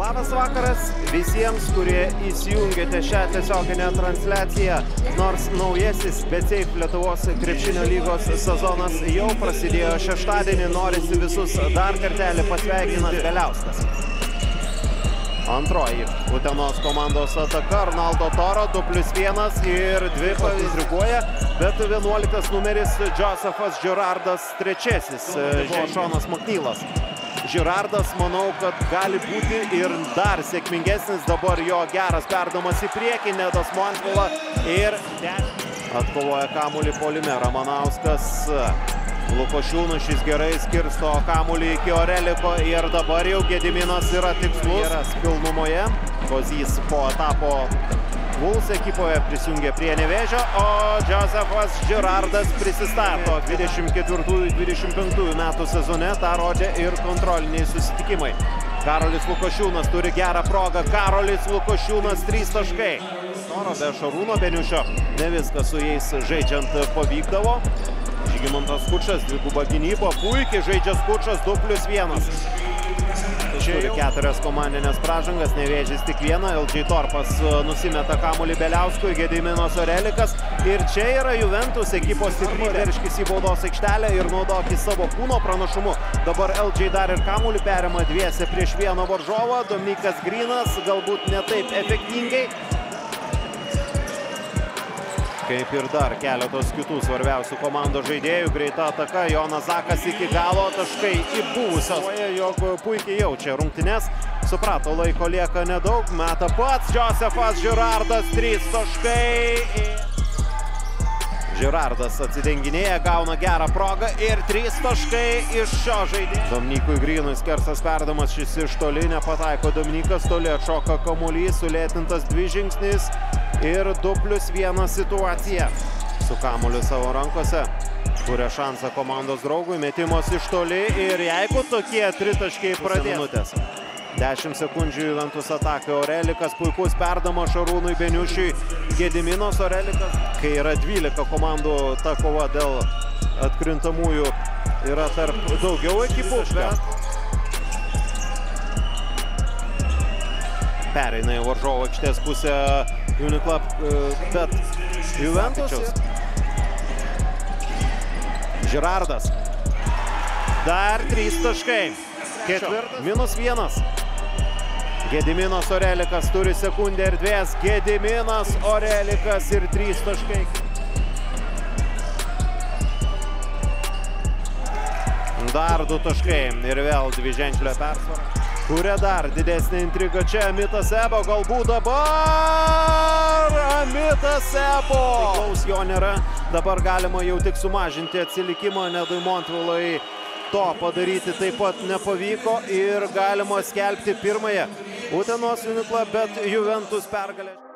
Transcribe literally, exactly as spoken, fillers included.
Labas vakaras visiems, kurie įsijungėte šią tiesioginę transliaciją. Nors naujasis BCEIF Lietuvos krepšinio lygos sezonas jau prasidėjo šeštadienį, norisi visus dar kartelį pasveikinant Beliauskas. Antroji Utenos komandos ataka, Arnaldo Toro, du plius vienas ir dvi pavyzdriguoja, bet vienuoliktas numeris Josefas Girardas trečiasis, Šonas Maknylas. Girardas, manau, kad gali būti ir dar sėkmingesnis, dabar jo geras perdamas į priekį, Nedas Montvila ir atkovoja kamuolį puolime Ramanauskas. Lukošiūnas šis gerai skirsto kamuolį iki Oreliko ir dabar jau Gediminas yra tikslus. Geras pilnumoje, Kozys po etapo Vuls ekipoje prisijungė prie Nevėžio, o Josefas Girardas prisistato dvidešimt ketvirtųjų dvidešimt penktųjų metų sezone, tą rodė ir kontroliniai susitikimai. Karolis Lukošiūnas turi gerą progą, Karolis Lukošiūnas trys taškai. Noro be Šarūno Beniušio, ne viskas su jais žaidžiant pavykdavo. Žygimantas Skučas, dviguba gynyba, puikiai žaidžia Skučas, du plius vienas. Turi keturias komandinės pražangas, Nevėžis tik vieną, L J Torpas nusimeta kamuolį Beliauskui, Gediminas Orelikas. Ir čia yra Juventus ekipos stiprybė, verškis į baudos aikštelę ir naudokis savo kūno pranašumu. Dabar L J dar ir kamuolį perima dviese prieš vieną varžovą, Dominikas Grinas, galbūt ne taip efektingai. Kaip ir dar keletos kitų svarbiausių komandos žaidėjų, greita ataka, Jonas Zakas iki galo, taškai į buvusios. Jog puikiai jaučia rungtynes, suprato, laiko lieka nedaug, meta pats Josefas Girardas, trys taškai. Girardas atsidenginėja, gauna gerą progą ir trys taškai iš šio žaidėjo. Dominikui Grinui skersas perdamas, šis iš toli nepataiko Dominikas, toli atšoka kamuolys, sulėtintas dvi žingsnis. Ir du plius vienas situacija. Su kamuoliu savo rankose kuria šansą komandos draugui, metimas iš toli ir jeigu tokie tritaškiai pradės. dešimt sekundžių Juventus atakai, Orelikas, puikus perdamas Šarūnui Beniušiui, Gediminas Orelikas. Kai yra dvylika komandų, ta kova dėl atkrintamųjų yra tarp daugiau ekipų. Pereina į varžovo aikštės pusę Uniklub, bet Juventus. Girardas. Dar trys taškai. Ketvirtas. Minus vienas. Gediminas Orelikas turi sekundę erdvės. Gediminas Orelikas ir trys taškai. Dar du taškai ir vėl dviženklio persvara. Kuria dar didesnė intriga čia, Amitas Ebo, galbūt dabar Amitas Ebo. Klaus jo nėra, dabar galima jau tik sumažinti atsilikimą, Nedui Montvilai to padaryti taip pat nepavyko ir galima skelbti pirmąją Utenos Uniklub, bet Juventus pergalę.